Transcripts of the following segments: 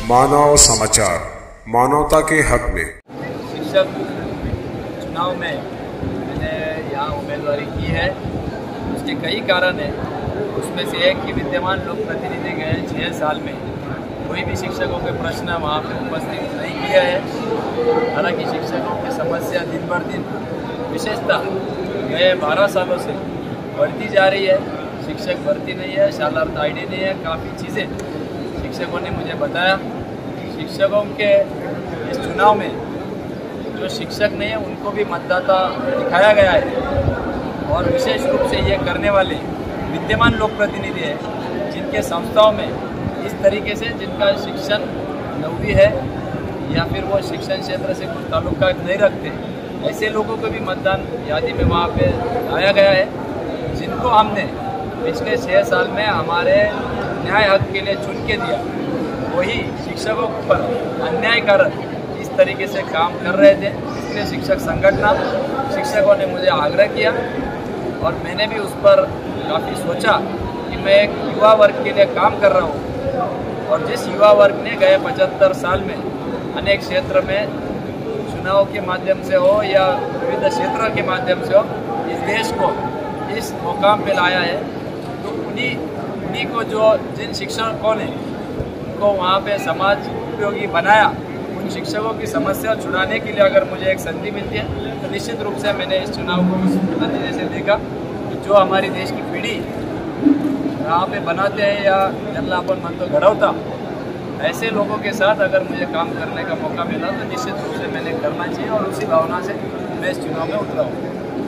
मानव समाचार, मानवता के हक में। शिक्षक चुनाव में मैंने यहाँ उम्मीदवारी की है। उसके कई कारण हैं। उसमें से एक कि विद्यमान लोक प्रतिनिधि गए 6 साल में कोई भी शिक्षकों के प्रश्न वहाँ पे उपस्थित नहीं किया है। हालांकि शिक्षकों की समस्या दिन भर दिन विशेषतः गए 12 सालों से बढ़ती जा रही है। शिक्षक भर्ती नहीं है, शालार्थ आईडी नहीं है, काफ़ी चीज़ें शिक्षकों ने मुझे बताया। शिक्षकों के इस चुनाव में जो शिक्षक नहीं है उनको भी मतदाता दिखाया गया है और विशेष रूप से ये करने वाले विद्यमान लोक प्रतिनिधि हैं जिनके संस्थाओं में इस तरीके से जिनका शिक्षण नौवीं है या फिर वो शिक्षण क्षेत्र से कुछ ताल्लुका नहीं रखते, ऐसे लोगों को भी मतदान यादी में वहाँ पे आया गया है, जिनको हमने पिछले 6 साल में हमारे न्याय हक के लिए चुन के दिया। वही शिक्षकों पर अन्यायकारक इस तरीके से काम कर रहे थे। इसलिए शिक्षक संगठन शिक्षकों ने मुझे आग्रह किया और मैंने भी उस पर काफ़ी सोचा कि मैं एक युवा वर्ग के लिए काम कर रहा हूँ और जिस युवा वर्ग ने गए 75 साल में अनेक क्षेत्र में चुनाव के माध्यम से हो या विविध क्षेत्रों के माध्यम से हो इस देश को इस मुकाम पे लाया है, तो उन्हीं को जो जिन शिक्षकों ने उनको वहाँ पे समाज उपयोगी बनाया, उन शिक्षकों की समस्या छुड़ाने के लिए अगर मुझे एक संधि मिलती है तो निश्चित रूप से मैंने इस चुनाव को उस नतीजे से देखा कि जो हमारी देश की पीढ़ी यहाँ पे बनाते हैं या जल्लापन मन तो घड़ौता, ऐसे लोगों के साथ अगर मुझे काम करने का मौका मिला तो निश्चित रूप से मैंने करना चाहिए और उसी भावना से मैं इस चुनाव में उतरा हूँ।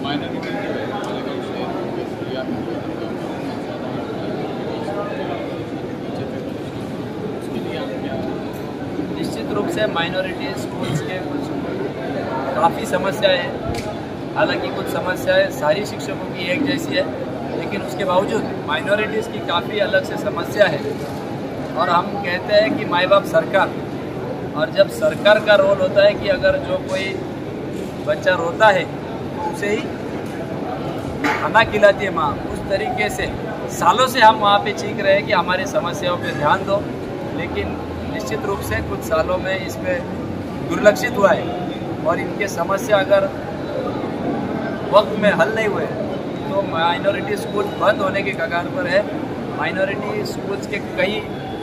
निश्चित रूप से माइनॉरिटी स्कूल्स के कुछ काफ़ी समस्याएं हैं। हालांकि कुछ समस्याएं सारी शिक्षकों की एक जैसी है, लेकिन उसके बावजूद माइनॉरिटीज़ की काफ़ी अलग से समस्या है। और हम कहते हैं कि माँ बाप सरकार, और जब सरकार का रोल होता है कि अगर जो कोई बच्चा रोता है तो उसे ही खाना खिलाती है माँ, उस तरीके से सालों से हम वहाँ पे चीख रहे हैं कि हमारी समस्याओं पे ध्यान दो, लेकिन निश्चित रूप से कुछ सालों में इसमें दुर्लक्षित हुआ है और इनके समस्या अगर वक्त में हल नहीं हुए तो माइनॉरिटी स्कूल बंद होने के कगार पर है। माइनॉरिटी स्कूल्स के कई,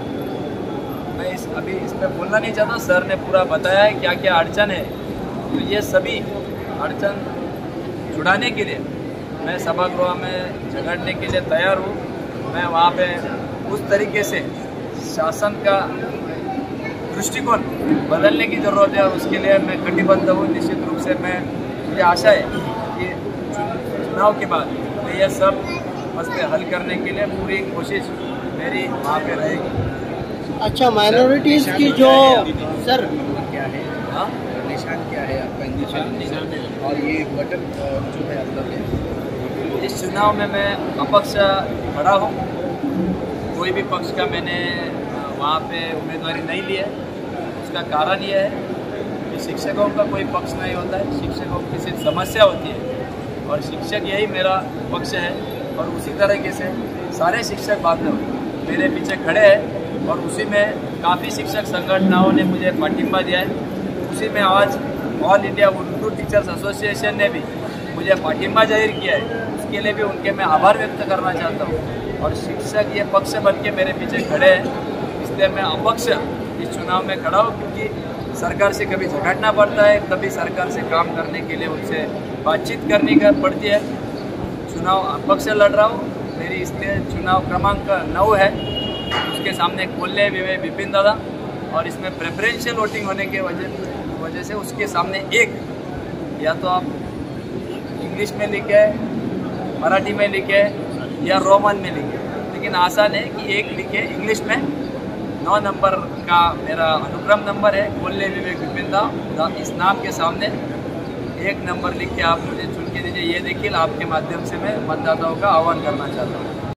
मैं अभी इस पर बोलना नहीं चाहता, सर ने पूरा बताया है क्या क्या अड़चन है। तो ये सभी अड़चन छुड़ाने के लिए मैं सभागृह में झगड़ने के लिए तैयार हूँ। मैं वहाँ पे उस तरीके से शासन का दृष्टिकोण बदलने की ज़रूरत है और उसके लिए मैं कटिबद्ध हूँ। निश्चित रूप से मुझे आशा है कि चुनाव के बाद मैं ये सब मसले हल करने के लिए पूरी कोशिश मेरी वहाँ पे रहेगी। अच्छा, माइनॉरिटीज़ की जो सर क्या है, हाँ निशान क्या है आपका? निशान और ये बटन जो है अंदर में। इस चुनाव में मैं अपक्ष खड़ा हूँ। कोई भी पक्ष का मैंने वहाँ पे उम्मीदवारी नहीं ली है। उसका कारण ये है कि शिक्षकों का कोई पक्ष नहीं होता है, शिक्षकों की सिर्फ समस्या होती है और शिक्षक यही मेरा पक्ष है। और उसी तरीके से सारे शिक्षक बांधव मेरे पीछे खड़े हैं और उसी में काफ़ी शिक्षक संगठनों ने मुझे पाठिंबा दिया है। उसी में आज all India Urdu teachers association ने भी मुझे पाठिंबा जाहिर किया है। उसके लिए भी उनके मैं आभार व्यक्त करना चाहता हूँ। और शिक्षक ये पक्ष बन के मेरे पीछे खड़े हैं, इसलिए मैं अपक्ष इस चुनाव में खड़ा हूँ, क्योंकि सरकार से कभी झगड़ना पड़ता है, कभी सरकार से काम करने के लिए उनसे बातचीत करनी पड़ती है। चुनाव अपक्ष लड़ रहा हूँ। मेरी इसलिए चुनाव क्रमांक 9 है, उसके सामने कोल्ले विपिन दादा, और इसमें प्रेफरेंशियल वोटिंग होने के वजह से उसके सामने एक, या तो आप इंग्लिश में लिखे, मराठी में लिखे या रोमन में लिखे, लेकिन आसान है कि एक लिखे इंग्लिश में। 9 नंबर का मेरा अनुक्रम नंबर है, कोल्ले विपिन दादा। इस नाम के सामने 1 नंबर लिख के आप मुझे चुन के दीजिए। ये देखिए, आपके माध्यम से मैं मतदाताओं का आह्वान करना चाहता हूँ।